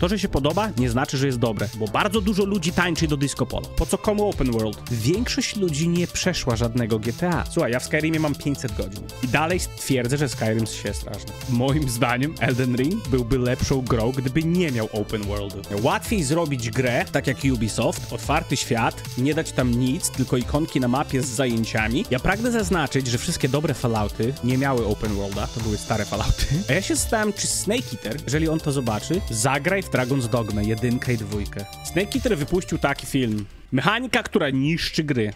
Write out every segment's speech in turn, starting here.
To, że się podoba, nie znaczy, że jest dobre, bo bardzo dużo ludzi tańczy do disco polo. Po co komu open world? Większość ludzi nie przeszła żadnego GTA. Słuchaj, ja w Skyrimie mam 500 godzin i dalej twierdzę, że Skyrim się straszny. Moim zdaniem Elden Ring byłby lepszą grą, gdyby nie miał open worldu. Łatwiej zrobić grę, tak jak Ubisoft, otwarty świat, nie dać tam nic, tylko ikonki na mapie z zajęciami. Ja pragnę zaznaczyć, że wszystkie dobre Fallouty nie miały open worlda, to były stare Fallouty. A ja się zastanawiam, czy Snake Eater, jeżeli on to zobaczy, zagraj w Dragon's Dogmę 1 i 2. Snake Eater wypuścił taki film. Mechanika, która niszczy gry.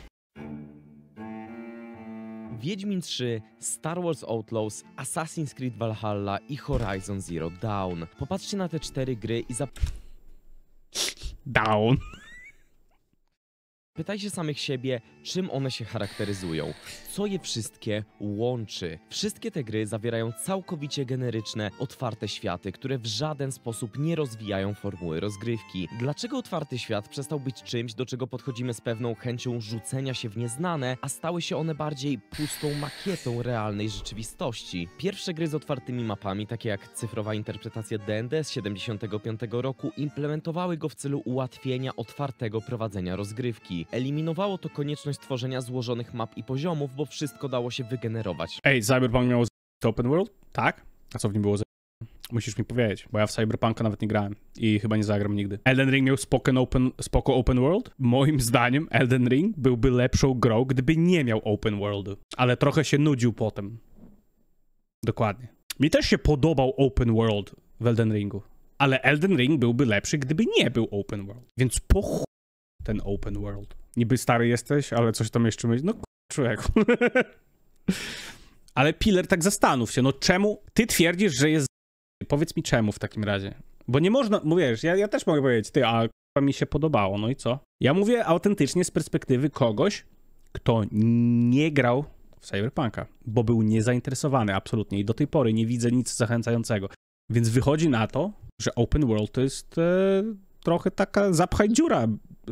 Wiedźmin 3, Star Wars Outlaws, Assassin's Creed Valhalla i Horizon Zero Dawn. Popatrzcie na te 4 gry i Down. pytajcie samych siebie, czym one się charakteryzują, co je wszystkie łączy. Wszystkie te gry zawierają całkowicie generyczne, otwarte światy, które w żaden sposób nie rozwijają formuły rozgrywki. Dlaczego otwarty świat przestał być czymś, do czego podchodzimy z pewną chęcią rzucenia się w nieznane, a stały się one bardziej pustą makietą realnej rzeczywistości? Pierwsze gry z otwartymi mapami, takie jak cyfrowa interpretacja D&D z 75 roku, implementowały go w celu ułatwienia otwartego prowadzenia rozgrywki. Eliminowało to konieczność tworzenia złożonych map i poziomów, bo wszystko dało się wygenerować. Ej, Cyberpunk miał open world? Tak? A co w nim było? Musisz mi powiedzieć, bo ja w Cyberpunka nawet nie grałem i chyba nie zagram nigdy. Elden Ring miał spoko open world? Moim zdaniem Elden Ring byłby lepszą grą, gdyby nie miał open worldu. Ale trochę się nudził potem. Dokładnie. Mi też się podobał open world w Elden Ringu. Ale Elden Ring byłby lepszy, gdyby nie był open world. Więc po chuj ten open world. Niby stary jesteś, ale coś tam jeszcze myślisz. No człowieku. Ale Piller, tak zastanów się, no czemu ty twierdzisz, że jest. Powiedz mi czemu w takim razie. Bo nie można, wiesz, ja też mogę powiedzieć, ty, a mi się podobało, no i co? Ja mówię autentycznie z perspektywy kogoś, kto nie grał w Cyberpunka, bo był niezainteresowany absolutnie i do tej pory nie widzę nic zachęcającego. Więc wychodzi na to, że open world to jest trochę taka zapchaj dziura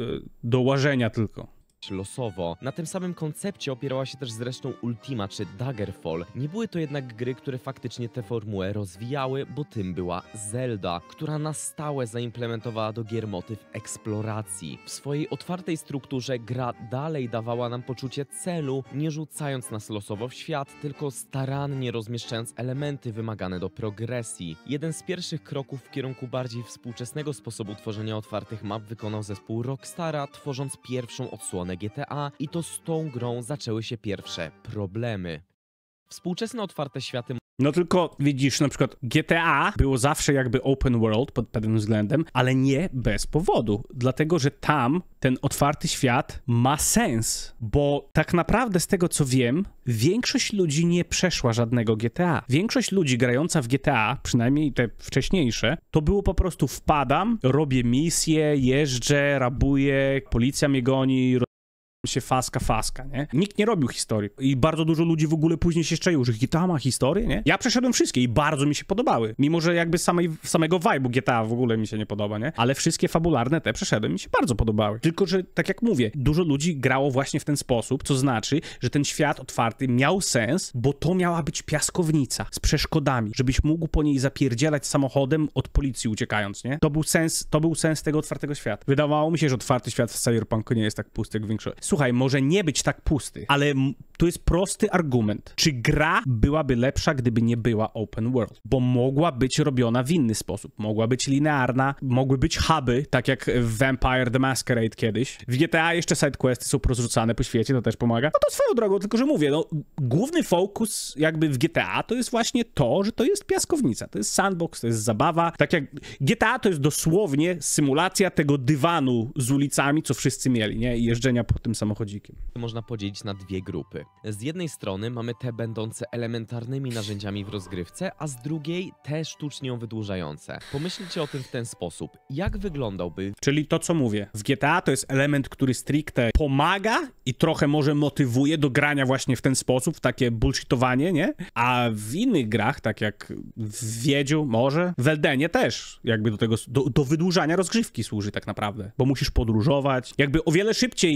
do łażenia tylko. Losowo. Na tym samym koncepcie opierała się też zresztą Ultima czy Daggerfall. Nie były to jednak gry, które faktycznie tę formułę rozwijały, bo tym była Zelda, która na stałe zaimplementowała do gier motyw eksploracji. W swojej otwartej strukturze gra dalej dawała nam poczucie celu, nie rzucając nas losowo w świat, tylko starannie rozmieszczając elementy wymagane do progresji. Jeden z pierwszych kroków w kierunku bardziej współczesnego sposobu tworzenia otwartych map wykonał zespół Rockstara, tworząc pierwszą odsłonę GTA i to z tą grą zaczęły się pierwsze problemy. Współczesne otwarte światy. No tylko widzisz, na przykład GTA było zawsze jakby open world pod pewnym względem, ale nie bez powodu. Dlatego, że tam ten otwarty świat ma sens, bo tak naprawdę z tego co wiem, większość ludzi nie przeszła żadnego GTA. Większość ludzi grająca w GTA, przynajmniej te wcześniejsze, to było po prostu wpadam, robię misje, jeżdżę, rabuję, policja mnie goni, się faska, nie? Nikt nie robił historii. I bardzo dużo ludzi w ogóle później się szczaiło, że GTA ma historię, nie? Ja przeszedłem wszystkie i bardzo mi się podobały. Mimo, że jakby samego vibe'u GTA w ogóle mi się nie podoba, nie? Ale wszystkie fabularne te przeszedłem, mi się bardzo podobały. Tylko, że tak jak mówię, dużo ludzi grało właśnie w ten sposób, co znaczy, że ten świat otwarty miał sens, bo to miała być piaskownica z przeszkodami, żebyś mógł po niej zapierdzielać samochodem od policji uciekając, nie? To był sens tego otwartego świata. Wydawało mi się, że otwarty świat w Cyberpunku nie jest tak pusty jak większość. Słuchaj, może nie być tak pusty, ale tu jest prosty argument. Czy gra byłaby lepsza, gdyby nie była open world? Bo mogła być robiona w inny sposób. Mogła być linearna, mogły być huby, tak jak w Vampire the Masquerade kiedyś. W GTA jeszcze sidequesty są porozrzucane po świecie, to też pomaga. No to swoją drogą, tylko że mówię, no główny fokus jakby w GTA to jest właśnie to, że to jest piaskownica, to jest sandbox, to jest zabawa. Tak jak GTA to jest dosłownie symulacja tego dywanu z ulicami, co wszyscy mieli, nie? I jeżdżenia po tym samochodzikiem. Można podzielić na dwie grupy. Z jednej strony mamy te będące elementarnymi narzędziami w rozgrywce, a z drugiej te sztucznie ją wydłużające. Pomyślcie o tym w ten sposób. Jak wyglądałby... Czyli to, co mówię. W GTA to jest element, który stricte pomaga i trochę może motywuje do grania właśnie w ten sposób, w takie bullshitowanie, nie? A w innych grach, tak jak w Wiedźu może, w Eldenie też jakby do wydłużania rozgrywki służy tak naprawdę. Bo musisz podróżować. Jakby o wiele szybciej z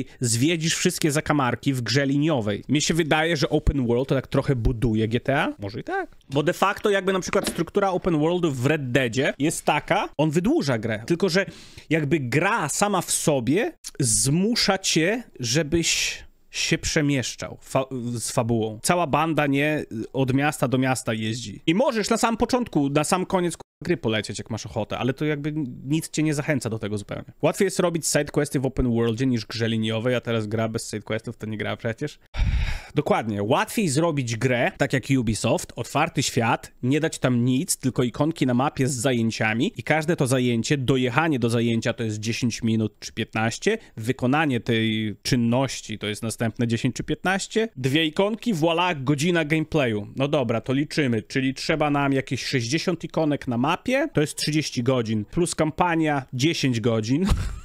zwiedzisz wszystkie zakamarki w grze liniowej. Mi się wydaje, że open world to tak trochę buduje GTA. Może i tak. Bo de facto jakby na przykład struktura open worldu w Red Deadzie jest taka, on wydłuża grę. Tylko, że jakby gra sama w sobie zmusza cię, żebyś się przemieszczał z fabułą. Cała banda nie od miasta do miasta jeździ. I możesz na samym początku, na sam koniec gry polecieć, jak masz ochotę, ale to jakby nic cię nie zachęca do tego zupełnie. Łatwiej jest robić sidequesty w open worldzie niż grze liniowej, a teraz gra bez sidequestów to nie gra przecież. Dokładnie. Łatwiej zrobić grę, tak jak Ubisoft, otwarty świat, nie dać tam nic, tylko ikonki na mapie z zajęciami i każde to zajęcie, dojechanie do zajęcia to jest 10 minut czy 15, wykonanie tej czynności to jest następne 10 czy 15, dwie ikonki, voilà, godzina gameplayu. No dobra, to liczymy, czyli trzeba nam jakieś 60 ikonek na mapie, to jest 30 godzin, plus kampania 10 godzin.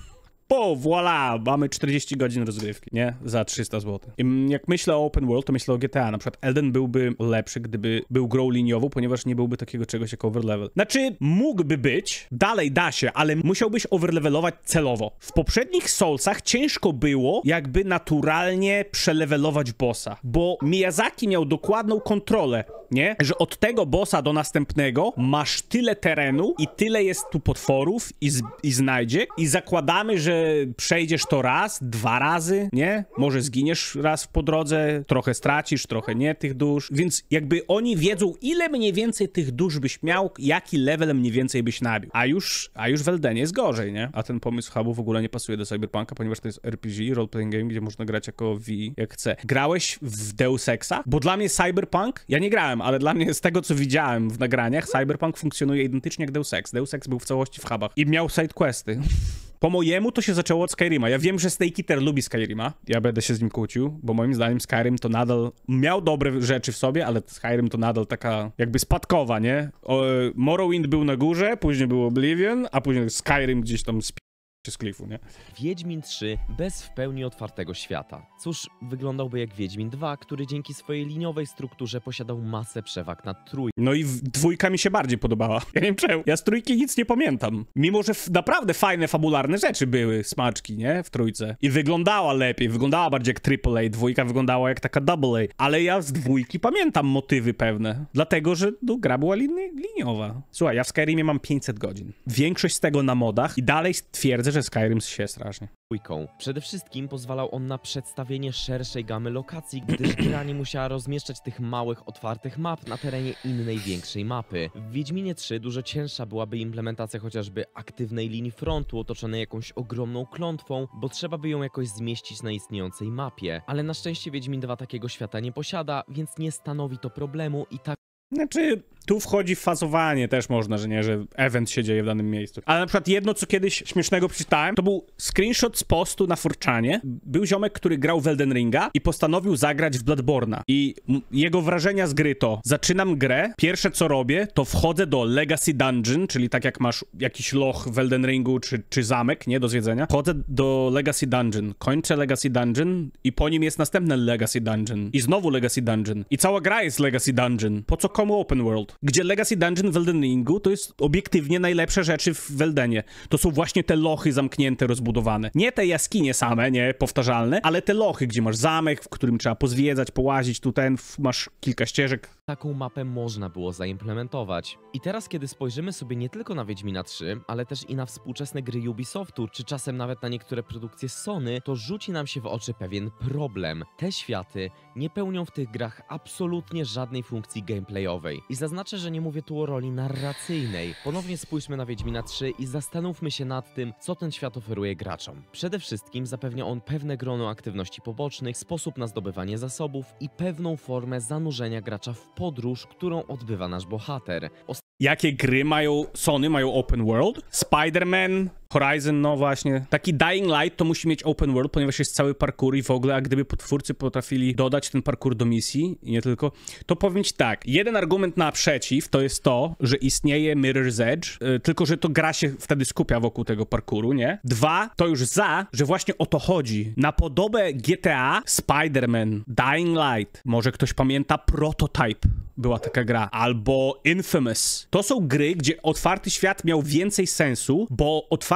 Po, voilà, mamy 40 godzin rozgrywki, nie? Za 300 zł. I jak myślę o open world, to myślę o GTA. Na przykład Elden byłby lepszy, gdyby był grą liniową, ponieważ nie byłby takiego czegoś jak overlevel. Znaczy, mógłby być, dalej da się, ale musiałbyś overlevelować celowo. W poprzednich Soulsach ciężko było jakby naturalnie przelevelować bossa, bo Miyazaki miał dokładną kontrolę, nie? Że od tego bossa do następnego masz tyle terenu i tyle jest tu potworów i znajdziek i zakładamy, że przejdziesz to raz, 2 razy, nie? Może zginiesz raz po drodze, trochę stracisz, trochę nie tych dusz, więc jakby oni wiedzą, ile mniej więcej tych dusz byś miał, jaki level mniej więcej byś nabił. A już w Eldenie jest gorzej, nie? A ten pomysł hubu w ogóle nie pasuje do Cyberpunka, ponieważ to jest RPG, role-playing game, gdzie można grać jako V jak chce. Grałeś w Deus Exa? Bo dla mnie Cyberpunk, ja nie grałem, ale dla mnie z tego, co widziałem w nagraniach, Cyberpunk funkcjonuje identycznie jak Deus Ex. Deus Ex był w całości w hubach i miał sidequesty. Po mojemu to się zaczęło od Skyrima. Ja wiem, że Snake Eater lubi Skyrima. Ja będę się z nim kłócił, bo moim zdaniem Skyrim to nadal miał dobre rzeczy w sobie, ale Skyrim to nadal taka jakby spadkowa, nie? Morrowind był na górze, później był Oblivion, a później Skyrim gdzieś tam z klifu, nie? Wiedźmin 3 bez w pełni otwartego świata. Cóż, wyglądałby jak Wiedźmin 2, który dzięki swojej liniowej strukturze posiadał masę przewag nad trójką. No i dwójka mi się bardziej podobała. Ja nie wiem czemu. Ja z trójki nic nie pamiętam. Mimo, że naprawdę fajne, fabularne rzeczy były, smaczki, nie? W trójce. I wyglądała lepiej, wyglądała bardziej jak AAA, dwójka wyglądała jak taka AA. Ale ja z dwójki pamiętam motywy pewne. Dlatego, że no, gra była liniowa. Słuchaj, ja w Skyrimie mam 500 godzin. Większość z tego na modach i dalej twierdzę, że Skyrim się strasznie. Przede wszystkim pozwalał on na przedstawienie szerszej gamy lokacji, gdyż gra nie musiała rozmieszczać tych małych, otwartych map na terenie innej, większej mapy. W Wiedźminie 3 dużo cięższa byłaby implementacja chociażby aktywnej linii frontu otoczonej jakąś ogromną klątwą, bo trzeba by ją jakoś zmieścić na istniejącej mapie. Ale na szczęście Wiedźmin 2 takiego świata nie posiada, więc nie stanowi to problemu i tak. Znaczy, tu wchodzi fazowanie też można, że nie, że event się dzieje w danym miejscu. Ale na przykład jedno, co kiedyś śmiesznego przeczytałem, to był screenshot z postu na 4chanie. Był ziomek, który grał w Elden Ringa i postanowił zagrać w Bloodborne'a. I jego wrażenia z gry to: zaczynam grę, pierwsze co robię, to wchodzę do Legacy Dungeon, czyli tak jak masz jakiś loch w Elden Ringu, czy zamek, nie, do zwiedzenia. Wchodzę do Legacy Dungeon, kończę Legacy Dungeon i po nim jest następne Legacy Dungeon. I znowu Legacy Dungeon. I cała gra jest Legacy Dungeon. Po co komu open world? Gdzie Legacy Dungeon w Elden Ringu to jest obiektywnie najlepsze rzeczy w Eldenie. To są właśnie te lochy zamknięte, rozbudowane. Nie te jaskinie same, nie, powtarzalne, ale te lochy, gdzie masz zamek, w którym trzeba pozwiedzać, połazić, masz kilka ścieżek. Taką mapę można było zaimplementować. I teraz, kiedy spojrzymy sobie nie tylko na Wiedźmina 3, ale też i na współczesne gry Ubisoftu, czy czasem nawet na niektóre produkcje Sony, to rzuci nam się w oczy pewien problem. Te światy nie pełnią w tych grach absolutnie żadnej funkcji gameplayowej. I zaznaczę, że nie mówię tu o roli narracyjnej. Ponownie spójrzmy na Wiedźmina 3 i zastanówmy się nad tym, co ten świat oferuje graczom. Przede wszystkim zapewnia on pewne grono aktywności pobocznych, sposób na zdobywanie zasobów i pewną formę zanurzenia gracza w podróż, którą odbywa nasz bohater. Jakie gry Sony mają open world? Spider-Man, Horizon, no właśnie. Taki Dying Light to musi mieć open world, ponieważ jest cały parkour i w ogóle, a gdyby twórcy potrafili dodać ten parkour do misji i nie tylko, to powiem ci tak, jeden argument naprzeciw to jest to, że istnieje Mirror's Edge, tylko że to gra się wtedy skupia wokół tego parkouru, nie? 2, to już że właśnie o to chodzi. Na podobę GTA, Spider-Man, Dying Light, może ktoś pamięta Prototype, była taka gra, albo Infamous. To są gry, gdzie otwarty świat miał więcej sensu, bo otwarty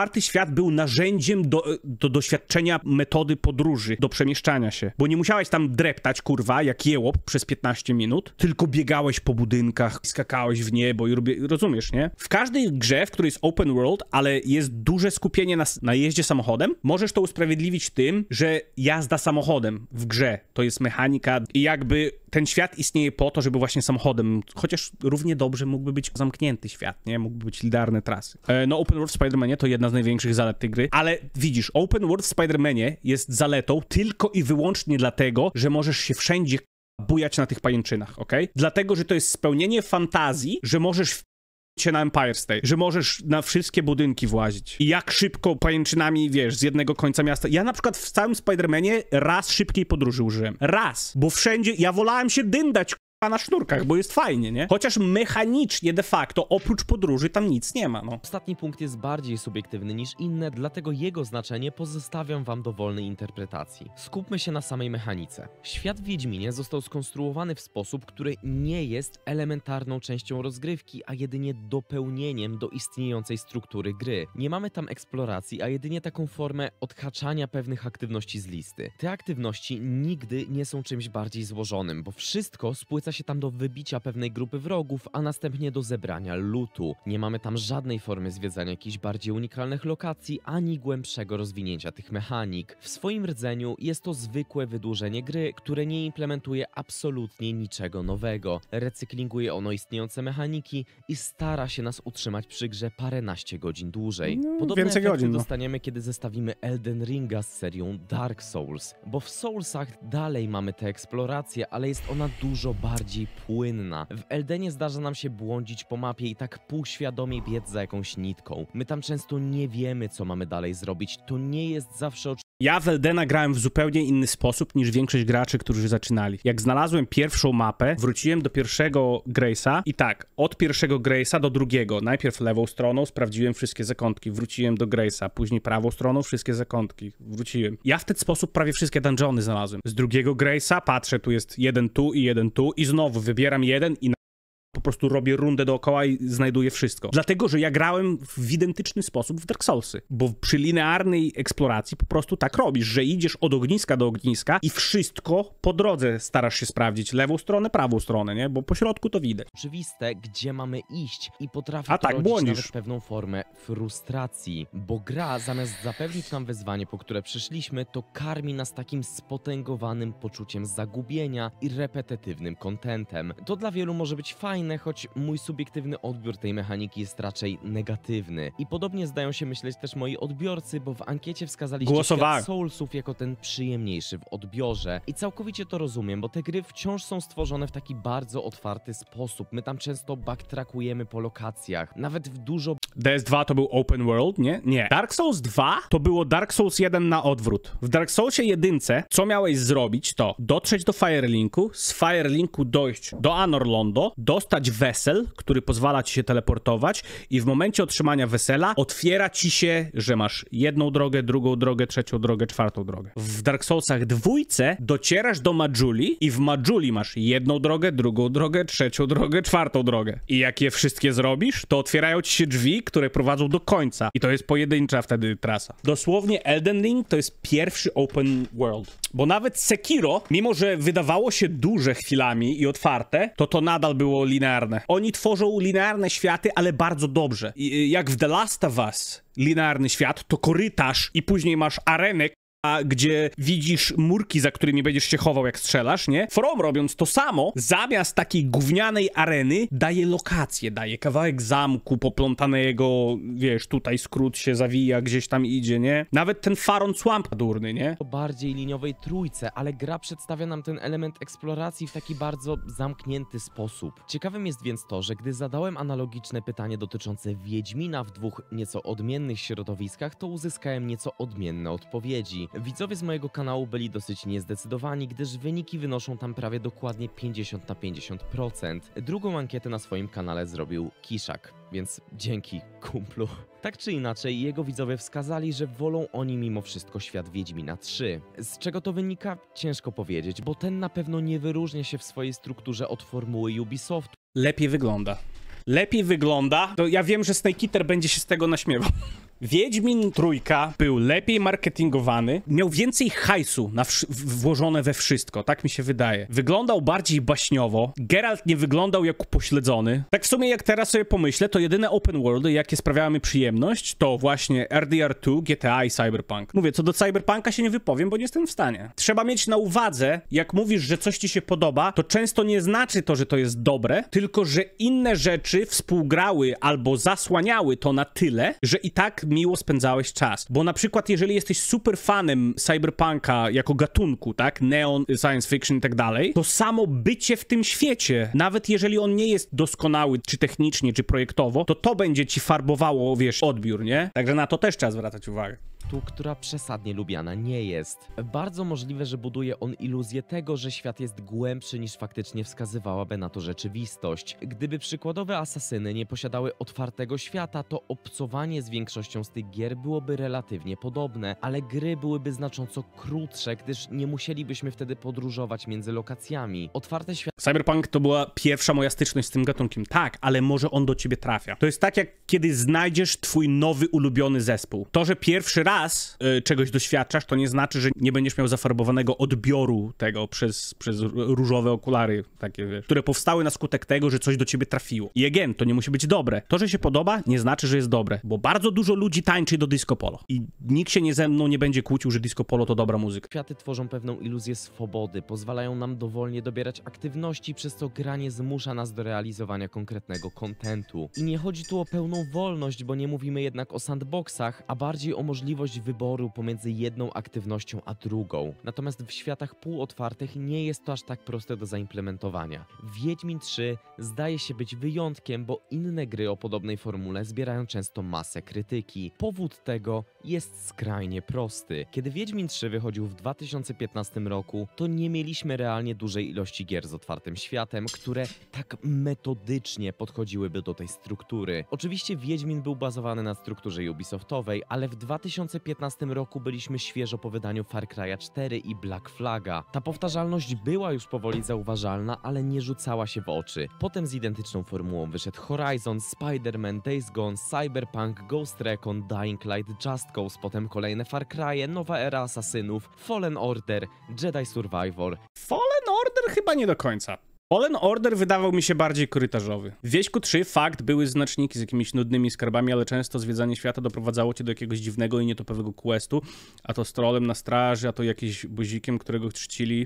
otwarty świat był narzędziem do doświadczenia metody podróży, do przemieszczania się. Bo nie musiałeś tam dreptać, kurwa, jak jełop przez 15 minut, tylko biegałeś po budynkach, skakałeś w niebo i rozumiesz, nie? W każdej grze, w której jest open world, ale jest duże skupienie na jeździe samochodem, możesz to usprawiedliwić tym, że jazda samochodem w grze to jest mechanika i jakby ten świat istnieje po to, żeby właśnie samochodem, chociaż równie dobrze mógłby być zamknięty świat, nie? Mógłby być linearne trasy. No open world w Spider-Manie to jedna z największych zalet tej gry, ale widzisz, open world w Spider-Manie jest zaletą tylko i wyłącznie dlatego, że możesz się wszędzie bujać na tych pajęczynach, okej? Dlatego, że to jest spełnienie fantazji, że możesz się na Empire State, że możesz na wszystkie budynki włazić. I jak szybko pajęczynami, wiesz, z jednego końca miasta. Ja na przykład w całym Spider-Manie raz szybkiej podróży użyłem. Raz. Bo wszędzie, ja wolałem się dyndać na sznurkach, bo jest fajnie, nie? Chociaż mechanicznie de facto, oprócz podróży, tam nic nie ma, no. Ostatni punkt jest bardziej subiektywny niż inne, dlatego jego znaczenie pozostawiam wam do wolnej interpretacji. Skupmy się na samej mechanice. Świat w Wiedźminie został skonstruowany w sposób, który nie jest elementarną częścią rozgrywki, a jedynie dopełnieniem do istniejącej struktury gry. Nie mamy tam eksploracji, a jedynie taką formę odhaczania pewnych aktywności z listy. Te aktywności nigdy nie są czymś bardziej złożonym, bo wszystko spłyca się tam do wybicia pewnej grupy wrogów, a następnie do zebrania lootu. Nie mamy tam żadnej formy zwiedzania jakichś bardziej unikalnych lokacji, ani głębszego rozwinięcia tych mechanik. W swoim rdzeniu jest to zwykłe wydłużenie gry, które nie implementuje absolutnie niczego nowego. Recyklinguje ono istniejące mechaniki i stara się nas utrzymać przy grze paręnaście godzin dłużej. Podobne efekty dostaniemy, kiedy zestawimy Elden Ringa z serią Dark Souls, bo w Soulsach dalej mamy tę eksplorację, ale jest ona dużo bardziej płynna. W Eldenie zdarza nam się błądzić po mapie i tak półświadomie biec za jakąś nitką. My tam często nie wiemy, co mamy dalej zrobić. To nie jest zawsze Ja w Eldena grałem w zupełnie inny sposób niż większość graczy, którzy zaczynali. Jak znalazłem pierwszą mapę, wróciłem do pierwszego Grace'a i tak, od pierwszego Grace'a do drugiego. Najpierw lewą stroną sprawdziłem wszystkie zakątki, wróciłem do Grace'a, później prawą stroną wszystkie zakątki, wróciłem. Ja w ten sposób prawie wszystkie dungeony znalazłem. Z drugiego Grace'a patrzę, tu jest jeden tu i znowu wybieram jeden i po prostu robię rundę dookoła i znajduję wszystko. Dlatego, że ja grałem w identyczny sposób w Dark Soulsy. Bo przy linearnej eksploracji po prostu tak robisz, że idziesz od ogniska do ogniska i wszystko po drodze starasz się sprawdzić. Lewą stronę, prawą stronę, nie? Bo po środku to widać. Oczywiste, gdzie mamy iść i potrafi to rodzić błądzisz. nawet pewną formę frustracji. Bo gra, zamiast zapewnić nam wyzwanie, po które przyszliśmy, to karmi nas takim spotęgowanym poczuciem zagubienia i repetytywnym kontentem. To dla wielu może być fajne, choć mój subiektywny odbiór tej mechaniki jest raczej negatywny. I podobnie zdają się myśleć też moi odbiorcy, bo w ankiecie wskazaliście świat Soulsów jako ten przyjemniejszy w odbiorze. I całkowicie to rozumiem, bo te gry wciąż są stworzone w taki bardzo otwarty sposób. My tam często backtrackujemy po lokacjach, nawet w dużo... DS2 to był open world, nie? Nie. Dark Souls 2 to było Dark Souls 1 na odwrót. W Dark Soulsie 1 co miałeś zrobić to dotrzeć do Firelinku, z Firelinku dojść do Anor Londo, dostać wesel, który pozwala ci się teleportować i w momencie otrzymania wesela otwiera ci się, że masz jedną drogę, drugą drogę, trzecią drogę, czwartą drogę. W Dark Soulsach 2 docierasz do Majuli i w Majuli masz jedną drogę, drugą drogę, trzecią drogę, czwartą drogę. I jak je wszystkie zrobisz, to otwierają ci się drzwi, które prowadzą do końca. I to jest pojedyncza wtedy trasa. Dosłownie Elden Ring to jest pierwszy open world. Bo nawet Sekiro, mimo że wydawało się duże chwilami i otwarte, to nadal było linearne. Oni tworzą linearne światy, ale bardzo dobrze. Jak w The Last of Us linearny świat, to korytarz i później masz arenę, gdzie widzisz murki, za którymi będziesz się chował, jak strzelasz, nie? From, robiąc to samo, zamiast takiej gównianej areny, daje lokację, daje kawałek zamku poplątanego, wiesz, tutaj skrót się zawija, gdzieś tam idzie, nie? Nawet ten Faron Swamp durny, nie? Bardziej liniowej trójce, ale gra przedstawia nam ten element eksploracji w taki bardzo zamknięty sposób. Ciekawym jest więc to, że gdy zadałem analogiczne pytanie dotyczące Wiedźmina w dwóch nieco odmiennych środowiskach, to uzyskałem nieco odmienne odpowiedzi. Widzowie z mojego kanału byli dosyć niezdecydowani, gdyż wyniki wynoszą tam prawie dokładnie 50/50%. Drugą ankietę na swoim kanale zrobił Kiszak, więc dzięki, kumplu. Tak czy inaczej, jego widzowie wskazali, że wolą oni mimo wszystko świat Wiedźmina 3. Z czego to wynika? Ciężko powiedzieć, bo ten na pewno nie wyróżnia się w swojej strukturze od formuły Ubisoftu. Lepiej wygląda. Lepiej wygląda. To ja wiem, że Snake Eater będzie się z tego naśmiewał. Wiedźmin Trójka był lepiej marketingowany, miał więcej hajsu włożone we wszystko, tak mi się wydaje. Wyglądał bardziej baśniowo, Geralt nie wyglądał jak upośledzony. Tak w sumie jak teraz sobie pomyślę, to jedyne open worldy, jakie sprawiały mi przyjemność, to właśnie RDR2, GTA i Cyberpunk. Mówię, co do Cyberpunka się nie wypowiem, bo nie jestem w stanie. Trzeba mieć na uwadze, jak mówisz, że coś ci się podoba, to często nie znaczy to, że to jest dobre, tylko że inne rzeczy współgrały albo zasłaniały to na tyle, że i tak miło spędzałeś czas. Bo na przykład, jeżeli jesteś super fanem Cyberpunka jako gatunku, tak, neon, science fiction i tak dalej, to samo bycie w tym świecie, nawet jeżeli on nie jest doskonały, czy technicznie, czy projektowo, to będzie ci farbowało, wiesz, odbiór, nie? Także na to też trzeba zwracać uwagę. Która przesadnie lubiana nie jest. Bardzo możliwe, że buduje on iluzję tego, że świat jest głębszy niż faktycznie wskazywałaby na to rzeczywistość. Gdyby przykładowe asasyny nie posiadały otwartego świata, to obcowanie z większością z tych gier byłoby relatywnie podobne, ale gry byłyby znacząco krótsze, gdyż nie musielibyśmy wtedy podróżować między lokacjami. Otwarte świat... Cyberpunk to była pierwsza moja styczność z tym gatunkiem. Tak, ale może on do ciebie trafia. To jest tak, jak kiedy znajdziesz twój nowy ulubiony zespół. To, że pierwszy raz czegoś doświadczasz, to nie znaczy, że nie będziesz miał zafarbowanego odbioru tego przez różowe okulary, takie, wiesz, które powstały na skutek tego, że coś do ciebie trafiło. I again, to nie musi być dobre. To, że się podoba, nie znaczy, że jest dobre, bo bardzo dużo ludzi tańczy do disco polo. I nikt się ze mną nie będzie kłócił, że disco polo to dobra muzyka. Światy tworzą pewną iluzję swobody, pozwalają nam dowolnie dobierać aktywności, przez co gra nie zmusza nas do realizowania konkretnego kontentu. I nie chodzi tu o pełną wolność, bo nie mówimy jednak o sandboxach, a bardziej o możliwość wyboru pomiędzy jedną aktywnością a drugą. Natomiast w światach półotwartych nie jest to aż tak proste do zaimplementowania. Wiedźmin 3 zdaje się być wyjątkiem, bo inne gry o podobnej formule zbierają często masę krytyki. Powód tego jest skrajnie prosty. Kiedy Wiedźmin 3 wychodził w 2015 roku, to nie mieliśmy realnie dużej ilości gier z otwartym światem, które tak metodycznie podchodziłyby do tej struktury. Oczywiście Wiedźmin był bazowany na strukturze Ubisoftowej, ale w 2015 roku byliśmy świeżo po wydaniu Far Cry'a 4 i Black Flaga. Ta powtarzalność była już powoli zauważalna, ale nie rzucała się w oczy. Potem z identyczną formułą wyszedł Horizon, Spider-Man, Days Gone, Cyberpunk, Ghost Recon, Dying Light, Just Cause, potem kolejne Far Cry'e, nowa era asasynów, Fallen Order, Jedi Survivor. Fallen Order chyba nie do końca. Fallen Order wydawał mi się bardziej korytarzowy. W Wieśku 3 fakt były znaczniki z jakimiś nudnymi skarbami, ale często zwiedzanie świata doprowadzało cię do jakiegoś dziwnego i nietopowego questu, a to z trolem na straży, a to jakimś buzikiem, którego chrzcili.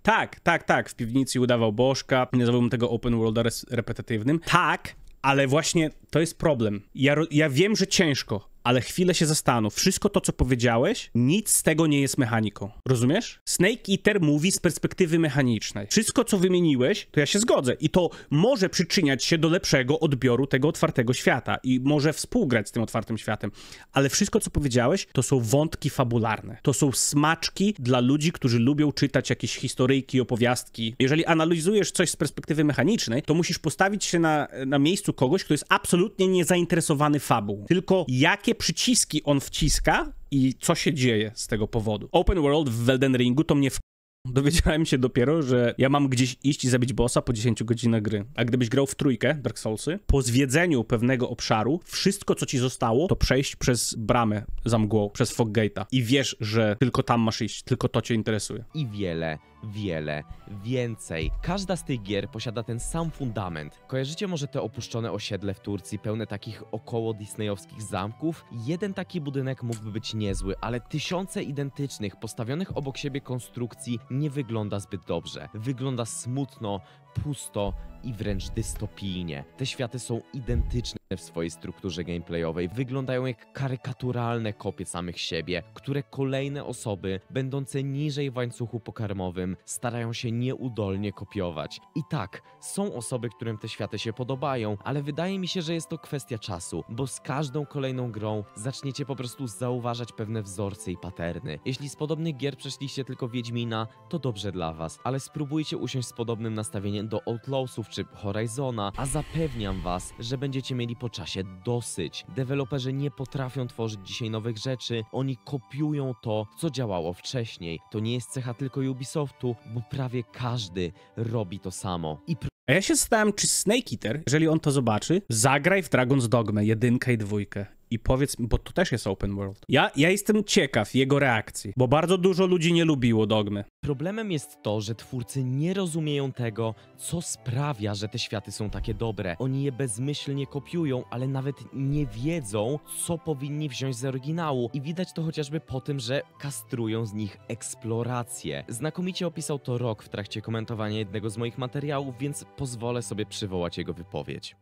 Tak, w piwnicy udawał bożka, nie nazwałbym tego open worlda repetytywnym. Tak, ale właśnie to jest problem. Ja wiem, że ciężko, ale chwilę się zastanów. Wszystko to, co powiedziałeś, nic z tego nie jest mechaniką. Rozumiesz? Snake Eater mówi z perspektywy mechanicznej. Wszystko, co wymieniłeś, to ja się zgodzę. I to może przyczyniać się do lepszego odbioru tego otwartego świata. I może współgrać z tym otwartym światem. Ale wszystko, co powiedziałeś, to są wątki fabularne. To są smaczki dla ludzi, którzy lubią czytać jakieś historyjki, opowiastki. Jeżeli analizujesz coś z perspektywy mechanicznej, to musisz postawić się na miejscu kogoś, kto jest absolutnie niezainteresowany fabułą. Tylko jakie przyciski on wciska i co się dzieje z tego powodu. Open World w Elden Ringu to mnie dowiedziałem się dopiero, że ja mam gdzieś iść i zabić bossa po 10 godzinach gry. A gdybyś grał w trójkę, Dark Soulsy, po zwiedzeniu pewnego obszaru, wszystko, co ci zostało, to przejść przez bramę za mgłą, przez Fog Gate'a. I wiesz, że tylko tam masz iść, tylko to cię interesuje. I wiele więcej. Każda z tych gier posiada ten sam fundament. Kojarzycie może te opuszczone osiedle w Turcji, pełne takich około disneyowskich zamków? Jeden taki budynek mógłby być niezły, ale tysiące identycznych, postawionych obok siebie konstrukcji nie wygląda zbyt dobrze. Wygląda smutno, pusto i wręcz dystopijnie. Te światy są identyczne w swojej strukturze gameplayowej. Wyglądają jak karykaturalne kopie samych siebie, które kolejne osoby, będące niżej w łańcuchu pokarmowym, starają się nieudolnie kopiować. I tak, są osoby, którym te światy się podobają, ale wydaje mi się, że jest to kwestia czasu, bo z każdą kolejną grą zaczniecie po prostu zauważać pewne wzorce i paterny. Jeśli z podobnych gier przeszliście tylko Wiedźmina, to dobrze dla was, ale spróbujcie usiąść z podobnym nastawieniem do Outlawsów czy Horizona, a zapewniam was, że będziecie mieli po czasie dosyć. Deweloperzy nie potrafią tworzyć dzisiaj nowych rzeczy, oni kopiują to, co działało wcześniej. To nie jest cecha tylko Ubisoftu, bo prawie każdy robi to samo. A ja się zastanawiam, czy Snake Eater, jeżeli on to zobaczy, zagraj w Dragon's Dogmę 1 i 2. i powiedz mi, bo to też jest open world. Ja jestem ciekaw jego reakcji, bo bardzo dużo ludzi nie lubiło Dogmy. Problemem jest to, że twórcy nie rozumieją tego, co sprawia, że te światy są takie dobre. Oni je bezmyślnie kopiują, ale nawet nie wiedzą, co powinni wziąć z oryginału. I widać to chociażby po tym, że kastrują z nich eksplorację. Znakomicie opisał to Rock w trakcie komentowania jednego z moich materiałów, więc pozwolę sobie przywołać jego wypowiedź.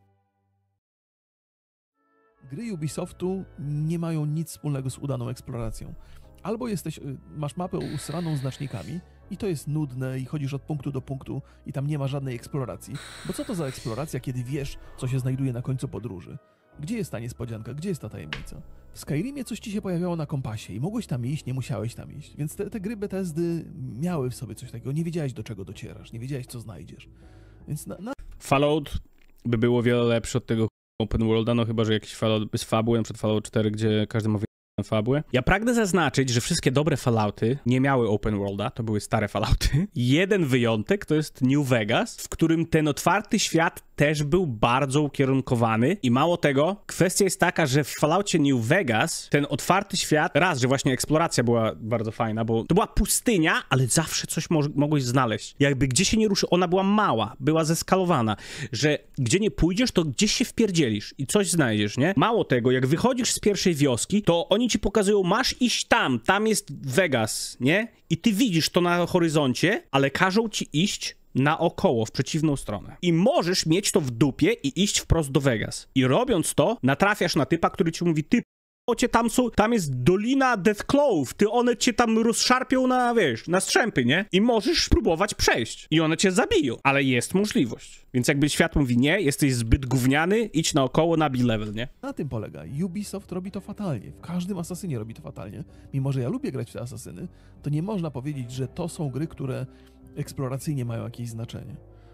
Gry Ubisoftu nie mają nic wspólnego z udaną eksploracją. Albo masz mapę usraną znacznikami i to jest nudne i chodzisz od punktu do punktu i tam nie ma żadnej eksploracji. Bo co to za eksploracja, kiedy wiesz, co się znajduje na końcu podróży? Gdzie jest ta niespodzianka? Gdzie jest ta tajemnica? W Skyrimie coś ci się pojawiało na kompasie i mogłeś tam iść, nie musiałeś tam iść. Więc te gry Bethesdy miały w sobie coś takiego. Nie wiedziałeś, do czego docierasz, nie wiedziałeś, co znajdziesz. Więc Fallout by było wiele lepsze od tego open worlda, no chyba, że jakiś Fallout z fabuły, np. Fallout 4, gdzie każdy ma fabułę. Ja pragnę zaznaczyć, że wszystkie dobre Fallouty nie miały open worlda, to były stare Fallouty. Jeden wyjątek to jest New Vegas, w którym ten otwarty świat też był bardzo ukierunkowany i mało tego, kwestia jest taka, że w Falloutie New Vegas ten otwarty świat, raz, że właśnie eksploracja była bardzo fajna, bo to była pustynia, ale zawsze coś mogłeś znaleźć. Jakby gdzie się nie ruszy, ona była mała, była zeskalowana, że gdzie nie pójdziesz, to gdzieś się wpierdzielisz i coś znajdziesz, nie? Mało tego, jak wychodzisz z pierwszej wioski, to oni ci pokazują, masz iść tam jest Vegas, nie? I ty widzisz to na horyzoncie, ale każą ci iść naokoło, w przeciwną stronę. I możesz mieć to w dupie i iść wprost do Vegas. I robiąc to, natrafiasz na typa, który ci mówi, ty tam jest Dolina Deathclaw, one cię tam rozszarpią na, wiesz, na strzępy, nie? I możesz spróbować przejść. I one cię zabiją, ale jest możliwość. Więc jakby świat mówi, nie, jesteś zbyt gówniany, idź naokoło, nabij level, nie? Na tym polega. Ubisoft robi to fatalnie. W każdym Asasynie robi to fatalnie. Mimo, że ja lubię grać w te Asasyny, to nie można powiedzieć, że to są gry, które eksploracyjnie mają jakieś znaczenie.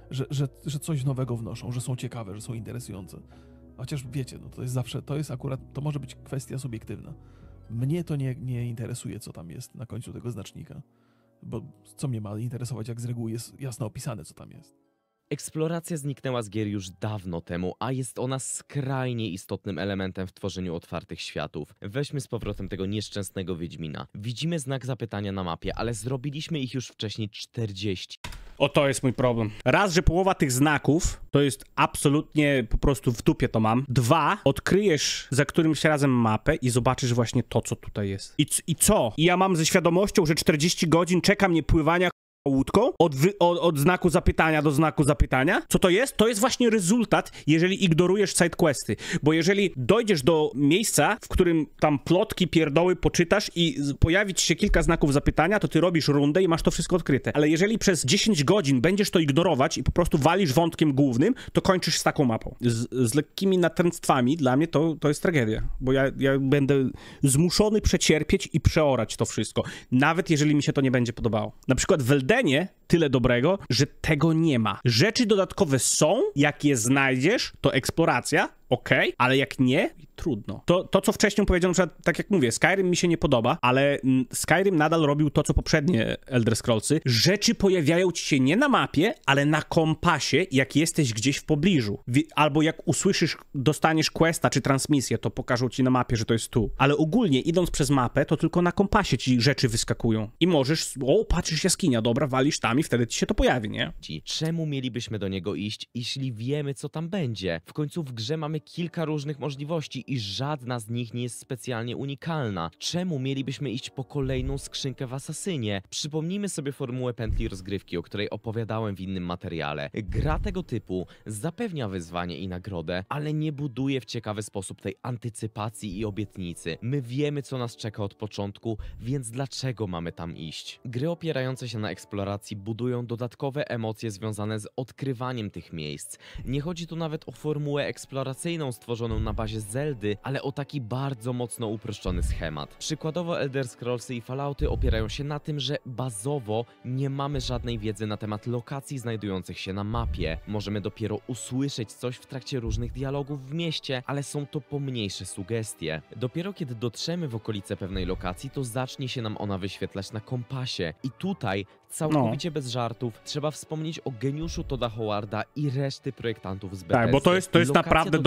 Że coś nowego wnoszą, że są ciekawe, że są interesujące. Chociaż wiecie, no to jest akurat, to może być kwestia subiektywna. Mnie to nie interesuje, co tam jest na końcu tego znacznika. Bo co mnie ma interesować, jak z reguły jest jasno opisane, co tam jest. Eksploracja zniknęła z gier już dawno temu, a jest ona skrajnie istotnym elementem w tworzeniu otwartych światów. Weźmy z powrotem tego nieszczęsnego Wiedźmina. Widzimy znak zapytania na mapie, ale zrobiliśmy ich już wcześniej 40. O, to jest mój problem. Raz, że połowa tych znaków to jest absolutnie po prostu w dupie to mam. Dwa, odkryjesz za którymś razem mapę i zobaczysz właśnie to, co tutaj jest. I co? I ja mam ze świadomością, że 40 godzin czeka mnie pływania łódką od znaku zapytania do znaku zapytania. Co to jest? To jest właśnie rezultat, jeżeli ignorujesz sidequesty. Bo jeżeli dojdziesz do miejsca, w którym tam plotki, pierdoły poczytasz i pojawi ci się kilka znaków zapytania, to ty robisz rundę i masz to wszystko odkryte. Ale jeżeli przez 10 godzin będziesz to ignorować i po prostu walisz wątkiem głównym, to kończysz z taką mapą. Z lekkimi natręctwami dla mnie to jest tragedia. Bo ja będę zmuszony przecierpieć i przeorać to wszystko. Nawet jeżeli mi się to nie będzie podobało. Na przykład w Eldenie tyle dobrego, że tego nie ma. Rzeczy dodatkowe są, jak je znajdziesz, to eksploracja, okej, ale jak nie, trudno. To, co wcześniej powiedziałem, na przykład, tak jak mówię, Skyrim mi się nie podoba, ale Skyrim nadal robił to, co poprzednie Elder Scrollsy. Rzeczy pojawiają ci się nie na mapie, ale na kompasie, jak jesteś gdzieś w pobliżu. Albo jak usłyszysz, dostaniesz questa czy transmisję, to pokażą ci na mapie, że to jest tu. Ale ogólnie, idąc przez mapę, to tylko na kompasie ci rzeczy wyskakują. I możesz, patrzysz, jaskinia, dobra, walisz tam i wtedy ci się to pojawi, nie? Czemu mielibyśmy do niego iść, jeśli wiemy, co tam będzie? W końcu w grze mamy kilka różnych możliwości i żadna z nich nie jest specjalnie unikalna. Czemu mielibyśmy iść po kolejną skrzynkę w Asasynie? Przypomnijmy sobie formułę pętli rozgrywki, o której opowiadałem w innym materiale. Gra tego typu zapewnia wyzwanie i nagrodę, ale nie buduje w ciekawy sposób tej antycypacji i obietnicy. My wiemy, co nas czeka od początku, więc dlaczego mamy tam iść? Gry opierające się na eksploracji budują dodatkowe emocje związane z odkrywaniem tych miejsc. Nie chodzi tu nawet o formułę eksploracyjną stworzoną na bazie Zeldy, ale o taki bardzo mocno uproszczony schemat. Przykładowo Elder Scrollsy i Fallouty opierają się na tym, że bazowo nie mamy żadnej wiedzy na temat lokacji znajdujących się na mapie. Możemy dopiero usłyszeć coś w trakcie różnych dialogów w mieście, ale są to pomniejsze sugestie. Dopiero kiedy dotrzemy w okolice pewnej lokacji, to zacznie się nam ona wyświetlać na kompasie. I tutaj całkowicie bez żartów trzeba wspomnieć o geniuszu Todda Howarda i reszty projektantów z Bethesdy. Tak, bo to jest naprawdę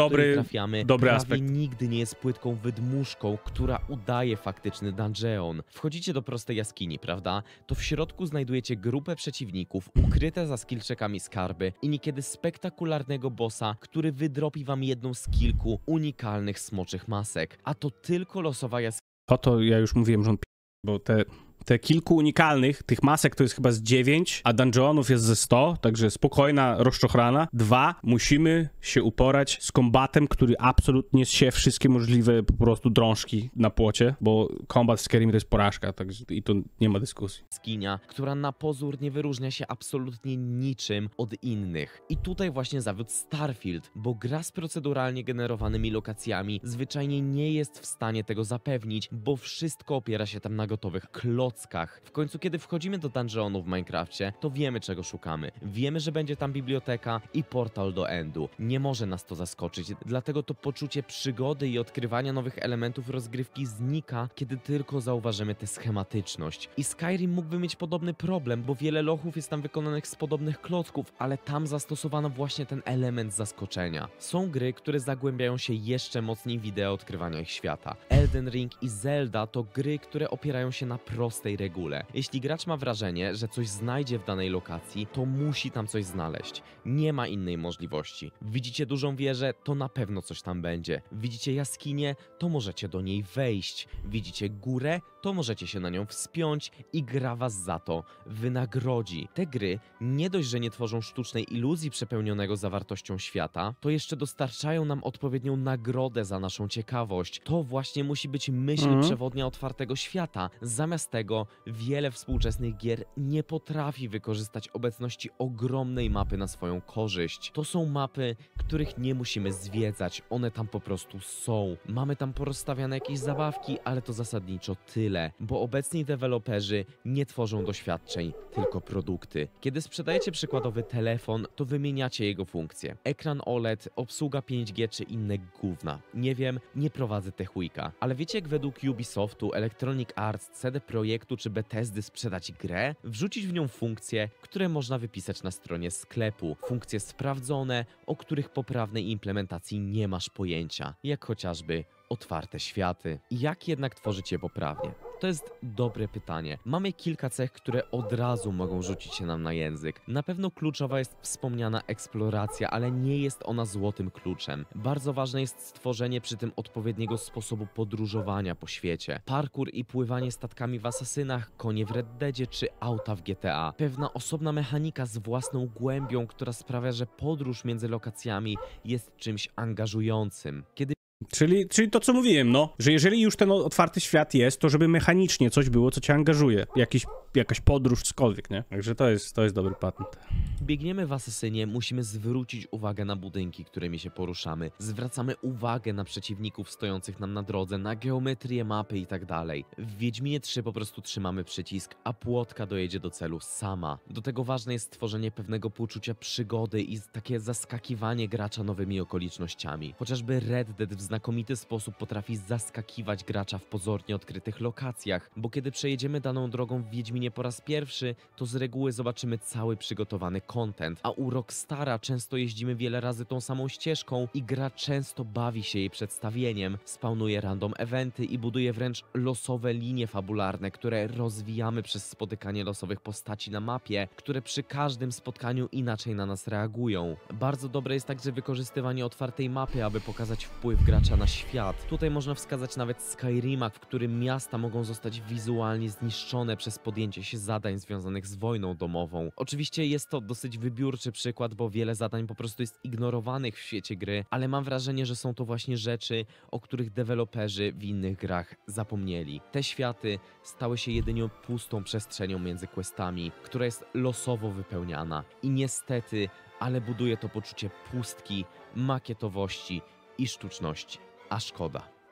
której trafiamy, dobry prawie aspekt. nigdy nie jest płytką wydmuszką, która udaje faktyczny dungeon. Wchodzicie do prostej jaskini, prawda? To w środku znajdujecie grupę przeciwników, ukryte za skillczekami skarby i niekiedy spektakularnego bossa, który wydropi wam jedną z kilku unikalnych smoczych masek. A to tylko losowa jaskinia. To ja już mówiłem, że on bo te kilku unikalnych, tych masek to jest chyba z 9, a dungeonów jest ze 100, także spokojna rozczochrana. 2, musimy się uporać z kombatem, który absolutnie zsie wszystkie możliwe po prostu drążki na płocie, bo kombat w Skyrim to jest porażka, także i tu nie ma dyskusji. Jaskinia, która na pozór nie wyróżnia się absolutnie niczym od innych. I tutaj właśnie zawiódł Starfield, bo gra z proceduralnie generowanymi lokacjami zwyczajnie nie jest w stanie tego zapewnić, bo wszystko opiera się tam na gotowych klockach. W końcu, kiedy wchodzimy do dungeonu w Minecrafcie, to wiemy, czego szukamy. Wiemy, że będzie tam biblioteka i portal do Endu. Nie może nas to zaskoczyć, dlatego to poczucie przygody i odkrywania nowych elementów rozgrywki znika, kiedy tylko zauważymy tę schematyczność. I Skyrim mógłby mieć podobny problem, bo wiele lochów jest tam wykonanych z podobnych klocków, ale tam zastosowano właśnie ten element zaskoczenia. Są gry, które zagłębiają się jeszcze mocniej w ideę odkrywania ich świata. Elden Ring i Zelda to gry, które opierają się na prostej regule. Jeśli gracz ma wrażenie, że coś znajdzie w danej lokacji, to musi tam coś znaleźć. Nie ma innej możliwości. Widzicie dużą wieżę, to na pewno coś tam będzie. Widzicie jaskinię, to możecie do niej wejść. Widzicie górę, to możecie się na nią wspiąć i gra was za to wynagrodzi. Te gry nie dość, że nie tworzą sztucznej iluzji przepełnionego zawartością świata, to jeszcze dostarczają nam odpowiednią nagrodę za naszą ciekawość. To właśnie musi być myśl przewodnia otwartego świata. Zamiast tego wiele współczesnych gier nie potrafi wykorzystać obecności ogromnej mapy na swoją korzyść. To są mapy, których nie musimy zwiedzać, one tam po prostu są. Mamy tam porozstawiane jakieś zabawki, ale to zasadniczo tyle, bo obecni deweloperzy nie tworzą doświadczeń, tylko produkty. Kiedy sprzedajecie przykładowy telefon, to wymieniacie jego funkcje. Ekran OLED, obsługa 5G czy inne gówna. Nie wiem, nie prowadzę TechWeeka, ale wiecie, jak według Ubisoftu, Electronic Arts, CD Projektu czy Bethesdy sprzedać grę? Wrzucić w nią funkcje, które można wypisać na stronie sklepu. Funkcje sprawdzone, o których poprawnej implementacji nie masz pojęcia, jak chociażby otwarte światy. Jak jednak tworzyć je poprawnie? To jest dobre pytanie. Mamy kilka cech, które od razu mogą rzucić się nam na język. Na pewno kluczowa jest wspomniana eksploracja, ale nie jest ona złotym kluczem. Bardzo ważne jest stworzenie przy tym odpowiedniego sposobu podróżowania po świecie. Parkour i pływanie statkami w Asasynach, konie w Red Deadzie czy auta w GTA. Pewna osobna mechanika z własną głębią, która sprawia, że podróż między lokacjami jest czymś angażującym. Kiedy Czyli to, co mówiłem, no, że jeżeli już ten otwarty świat jest, to żeby mechanicznie coś było, co cię angażuje. Jakaś podróż, cokolwiek, nie? Także to jest dobry patent. biegniemy w Asasynie, musimy zwrócić uwagę na budynki, którymi się poruszamy. Zwracamy uwagę na przeciwników stojących nam na drodze, na geometrię mapy i tak dalej. W Wiedźminie 3 po prostu trzymamy przycisk, a płotka dojedzie do celu sama. Do tego ważne jest stworzenie pewnego poczucia przygody i takie zaskakiwanie gracza nowymi okolicznościami. Chociażby Red Dead w znakomity sposób potrafi zaskakiwać gracza w pozornie odkrytych lokacjach, bo kiedy przejedziemy daną drogą w Wiedźminie po raz pierwszy, to z reguły zobaczymy cały przygotowany content, a u Rockstara często jeździmy wiele razy tą samą ścieżką i gra często bawi się jej przedstawieniem, spawnuje random eventy i buduje wręcz losowe linie fabularne, które rozwijamy przez spotykanie losowych postaci na mapie, które przy każdym spotkaniu inaczej na nas reagują. Bardzo dobre jest także wykorzystywanie otwartej mapy, aby pokazać wpływ gracza na świat. Tutaj można wskazać nawet Skyrima, w którym miasta mogą zostać wizualnie zniszczone przez podjęcie się zadań związanych z wojną domową. Oczywiście jest to dosyć wybiórczy przykład, bo wiele zadań po prostu jest ignorowanych w świecie gry, ale mam wrażenie, że są to właśnie rzeczy, o których deweloperzy w innych grach zapomnieli. Te światy stały się jedynie pustą przestrzenią między questami, która jest losowo wypełniana. I niestety, ale buduje to poczucie pustki, makietowości i sztuczności. A szkoda.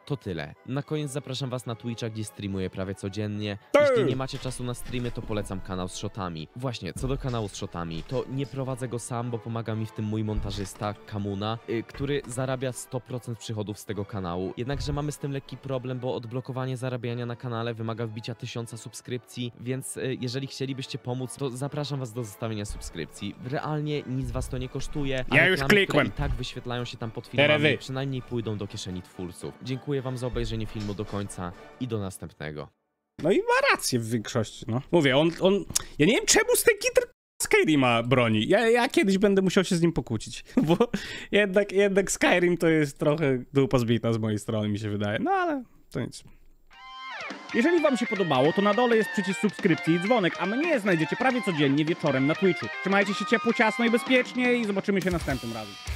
to tyle. Na koniec zapraszam was na Twitcha, gdzie streamuję prawie codziennie. Ty! Jeśli nie macie czasu na streamy, to polecam kanał z shotami. Właśnie, co do kanału z shotami, to nie prowadzę go sam, bo pomaga mi w tym mój montażysta, Kamuna, który zarabia 100% przychodów z tego kanału. Jednakże mamy z tym lekki problem, bo odblokowanie zarabiania na kanale wymaga wbicia 1000 subskrypcji, więc jeżeli chcielibyście pomóc, to zapraszam was do zostawienia subskrypcji. Realnie nic was to nie kosztuje, a Ja już reklamy, które klikłem. i tak wyświetlają się tam pod Teraz filmami, wy. przynajmniej pójdą do kieszeni twórców. Dziękuję wam za obejrzenie filmu do końca i do następnego. No i ma rację w większości, no. Mówię, on... Ja nie wiem, czemu Snake Skyrima broni. Ja kiedyś będę musiał się z nim pokłócić, bo jednak Skyrim to jest trochę dupa zbita z mojej strony, mi się wydaje. No ale to nic. Jeżeli wam się podobało, to na dole jest przycisk subskrypcji i dzwonek, a mnie znajdziecie prawie codziennie wieczorem na Twitchu. Trzymajcie się ciepło, ciasno i bezpiecznie i zobaczymy się następnym razem.